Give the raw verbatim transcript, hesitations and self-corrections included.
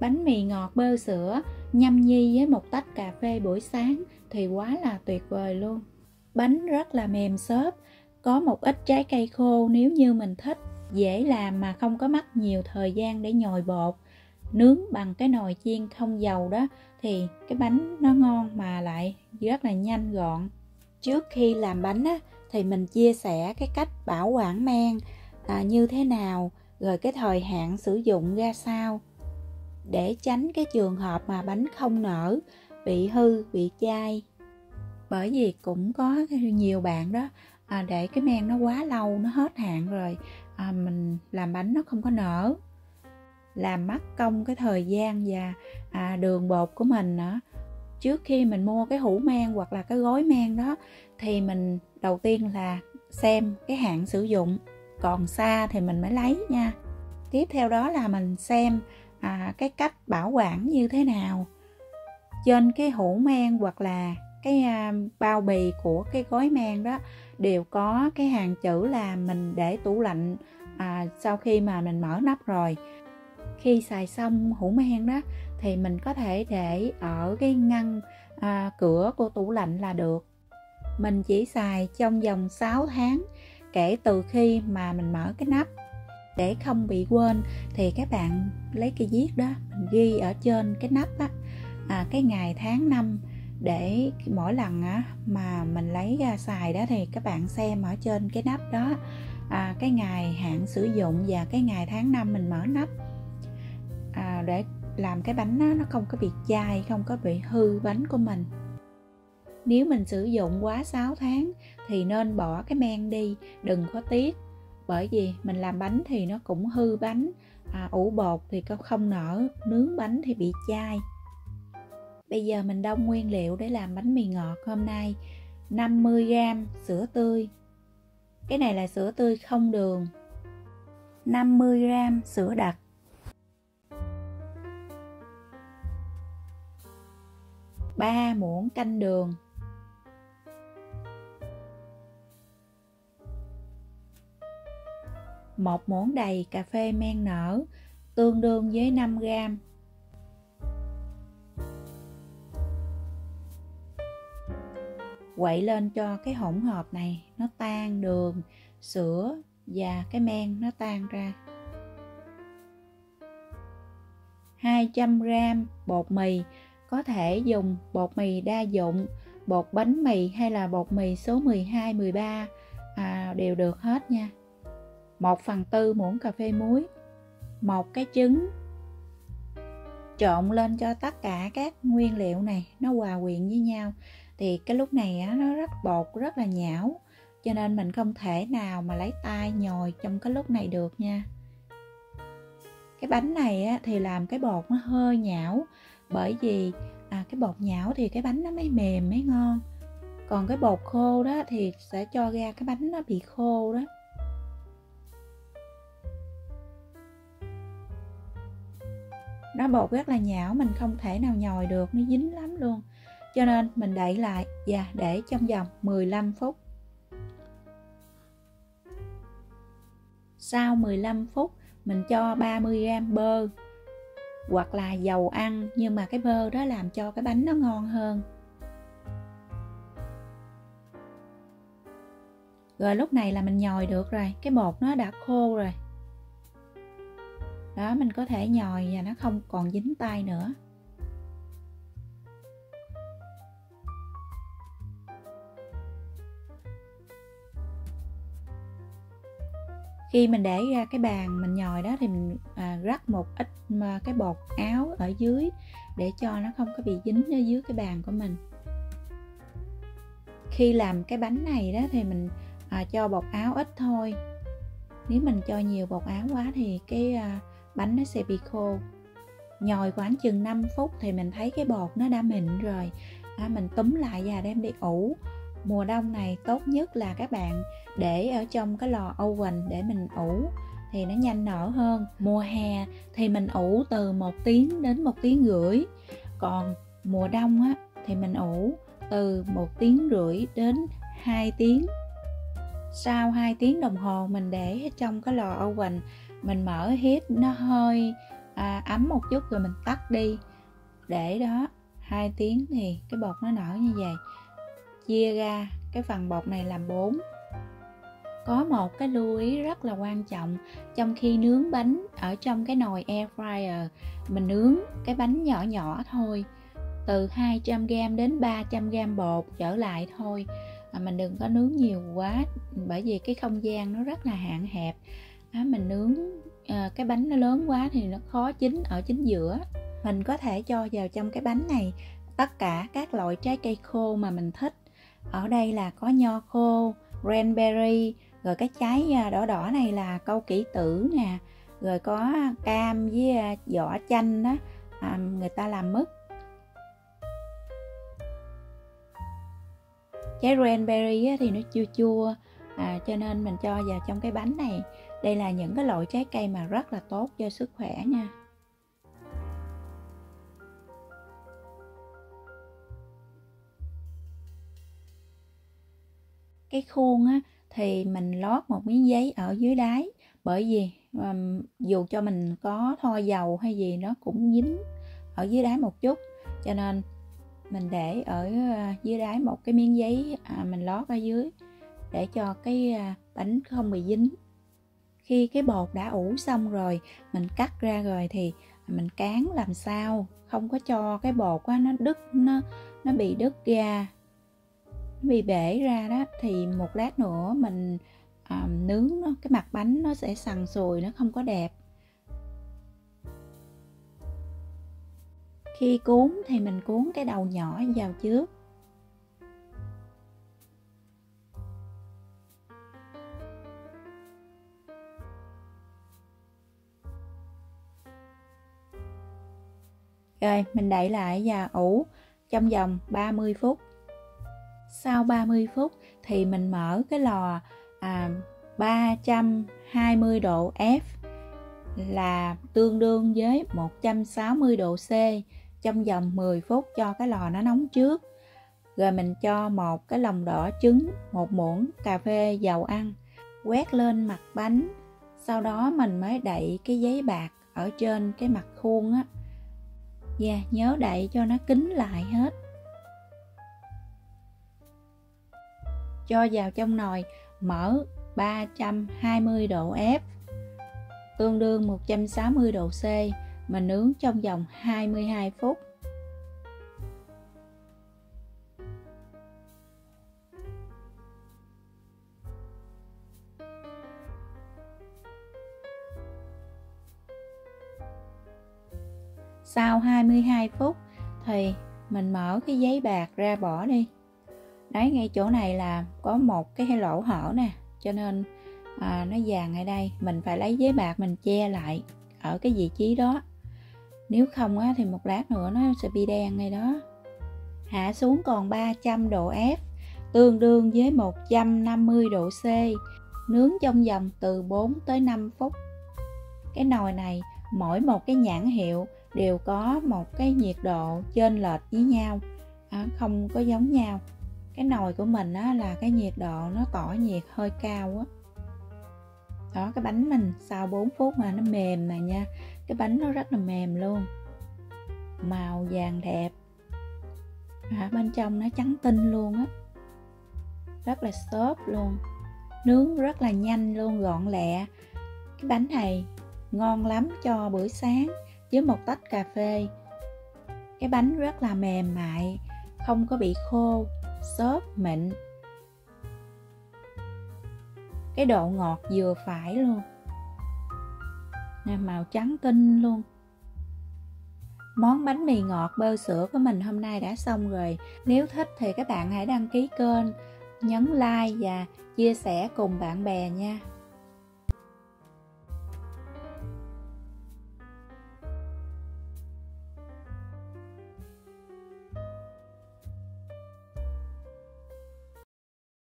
Bánh mì ngọt bơ sữa nhâm nhi với một tách cà phê buổi sáng thì quá là tuyệt vời luôn. Bánh rất là mềm xốp, có một ít trái cây khô nếu như mình thích, dễ làm mà không có mất nhiều thời gian để nhồi bột. Nướng bằng cái nồi chiên không dầu đó thì cái bánh nó ngon mà lại rất là nhanh gọn. Trước khi làm bánh á, thì mình chia sẻ cái cách bảo quản men à, như thế nào, rồi cái thời hạn sử dụng ra sao, để tránh cái trường hợp mà bánh không nở, bị hư, bị chai. Bởi vì cũng có nhiều bạn đó à, để cái men nó quá lâu, nó hết hạn rồi à, mình làm bánh nó không có nở, làm mất công cái thời gian và à, đường bột của mình nữa. Trước khi mình mua cái hũ men hoặc là cái gói men đó thì mình đầu tiên là xem cái hạn sử dụng, còn xa thì mình mới lấy nha. Tiếp theo đó là mình xem à, cái cách bảo quản như thế nào. Trên cái hũ men hoặc là cái à, bao bì của cái gói men đó đều có cái hàng chữ là mình để tủ lạnh à, sau khi mà mình mở nắp rồi. Khi xài xong hũ men đó thì mình có thể để ở cái ngăn à, cửa của tủ lạnh là được. Mình chỉ xài trong vòng sáu tháng kể từ khi mà mình mở cái nắp. Để không bị quên thì các bạn lấy cái viết đó, mình ghi ở trên cái nắp á, à, cái ngày tháng năm, để mỗi lần á, mà mình lấy ra xài đó thì các bạn xem ở trên cái nắp đó à, cái ngày hạn sử dụng và cái ngày tháng năm mình mở nắp à, để làm cái bánh đó, nó không có bị chai, không có bị hư bánh của mình. Nếu mình sử dụng quá sáu tháng thì nên bỏ cái men đi, đừng có tiếc. Bởi vì mình làm bánh thì nó cũng hư bánh, à, ủ bột thì không nở, nướng bánh thì bị chai. Bây giờ mình đông nguyên liệu để làm bánh mì ngọt hôm nay. năm mươi gam sữa tươi. Cái này là sữa tươi không đường. năm mươi gam sữa đặc. ba muỗng canh đường. một muỗng đầy cà phê men nở, tương đương với năm gam. Quậy lên cho cái hỗn hợp này nó tan đường, sữa và cái men nó tan ra. hai trăm gam bột mì, có thể dùng bột mì đa dụng, bột bánh mì hay là bột mì số mười hai, mười ba à, đều được hết nha. một phần tư muỗng cà phê muối. Một cái trứng. Trộn lên cho tất cả các nguyên liệu này nó hòa quyện với nhau. Thì cái lúc này á, nó rất bột, rất là nhão, cho nên mình không thể nào mà lấy tay nhồi trong cái lúc này được nha. Cái bánh này á, thì làm cái bột nó hơi nhão, bởi vì à, cái bột nhão thì cái bánh nó mới mềm, mới ngon. Còn cái bột khô đó thì sẽ cho ra cái bánh nó bị khô đó. Nó bột rất là nhão, mình không thể nào nhồi được, nó dính lắm luôn. Cho nên mình đậy lại và để trong vòng mười lăm phút. Sau mười lăm phút mình cho ba mươi gam bơ hoặc là dầu ăn, nhưng mà cái bơ đó làm cho cái bánh nó ngon hơn. Rồi lúc này là mình nhồi được rồi, cái bột nó đã khô rồi. Đó, mình có thể nhồi và nó không còn dính tay nữa. Khi mình để ra cái bàn mình nhồi đó thì mình à, rắc một ít mà cái bột áo ở dưới để cho nó không có bị dính ở dưới cái bàn của mình. Khi làm cái bánh này đó thì mình à, cho bột áo ít thôi. Nếu mình cho nhiều bột áo quá thì cái à, bánh nó sẽ bị khô. Nhồi khoảng chừng năm phút thì mình thấy cái bột nó đã mịn rồi. À, mình túm lại và đem đi ủ. Mùa đông này tốt nhất là các bạn để ở trong cái lò oven để mình ủ thì nó nhanh nở hơn. Mùa hè thì mình ủ từ một tiếng đến một tiếng rưỡi. Còn mùa đông á, thì mình ủ từ một tiếng rưỡi đến hai tiếng. Sau hai tiếng đồng hồ mình để trong cái lò oven, mình mở heat nó hơi à, ấm một chút rồi mình tắt đi, để đó hai tiếng thì cái bột nó nở như vậy. Chia ra cái phần bột này làm bốn. Có một cái lưu ý rất là quan trọng, trong khi nướng bánh ở trong cái nồi air fryer, mình nướng cái bánh nhỏ nhỏ thôi, từ hai trăm gam đến ba trăm gam bột trở lại thôi, à, mình đừng có nướng nhiều quá, bởi vì cái không gian nó rất là hạn hẹp. À, mình nướng à, cái bánh nó lớn quá thì nó khó chín ở chính giữa. Mình có thể cho vào trong cái bánh này tất cả các loại trái cây khô mà mình thích. Ở đây là có nho khô, cranberry, rồi cái trái đỏ đỏ này là câu kỷ tử nè, rồi có cam với vỏ chanh đó, à, người ta làm mứt. Trái cranberry thì nó chua chua, à, cho nên mình cho vào trong cái bánh này. Đây là những cái loại trái cây mà rất là tốt cho sức khỏe nha. Cái khuôn á, thì mình lót một miếng giấy ở dưới đáy, bởi vì um, dù cho mình có thoa dầu hay gì nó cũng dính ở dưới đáy một chút, cho nên mình để ở uh, dưới đáy một cái miếng giấy, à, mình lót ở dưới để cho cái uh, bánh không bị dính. Khi cái bột đã ủ xong rồi, mình cắt ra rồi thì mình cán làm sao không có cho cái bột á, nó đứt, nó nó bị đứt ra, bị bể ra đó, thì một lát nữa mình à, nướng nó, cái mặt bánh nó sẽ sần sùi, nó không có đẹp. Khi cuốn thì mình cuốn cái đầu nhỏ vào trước. Rồi mình đậy lại và ủ trong vòng ba mươi phút. Sau ba mươi phút thì mình mở cái lò à, ba trăm hai mươi độ F, là tương đương với một trăm sáu mươi độ C, trong vòng mười phút cho cái lò nó nóng trước. Rồi mình cho một cái lòng đỏ trứng, một muỗng cà phê dầu ăn, quét lên mặt bánh. Sau đó mình mới đậy cái giấy bạc ở trên cái mặt khuôn á. Và yeah, nhớ đậy cho nó kín lại hết. Cho vào trong nồi, mở ba trăm hai mươi độ F, tương đương một trăm sáu mươi độ C, mình nướng trong vòng hai mươi hai phút. Sau hai mươi hai phút thì mình mở cái giấy bạc ra bỏ đi. Đấy, ngay chỗ này là có một cái lỗ hở nè, cho nên à, nó vàng ở đây. Mình phải lấy giấy bạc mình che lại ở cái vị trí đó, nếu không á, thì một lát nữa nó sẽ bị đen ngay đó. Hạ xuống còn ba trăm độ F, tương đương với một trăm năm mươi độ C, nướng trong vòng từ bốn tới năm phút. Cái nồi này mỗi một cái nhãn hiệu đều có một cái nhiệt độ chênh lệch với nhau, à, không có giống nhau. Cái nồi của mình á, là cái nhiệt độ nó tỏ nhiệt hơi cao á. Đó, cái bánh mình sau bốn phút mà nó mềm này nha. Cái bánh nó rất là mềm luôn, màu vàng đẹp, à, bên trong nó trắng tinh luôn á, rất là xốp luôn, nướng rất là nhanh luôn, gọn lẹ. Cái bánh này ngon lắm cho bữa sáng với một tách cà phê. Cái bánh rất là mềm mại, không có bị khô, xốp mịn. Cái độ ngọt vừa phải luôn nè, màu trắng tinh luôn. Món bánh mì ngọt bơ sữa của mình hôm nay đã xong rồi. Nếu thích thì các bạn hãy đăng ký kênh, nhấn like và chia sẻ cùng bạn bè nha.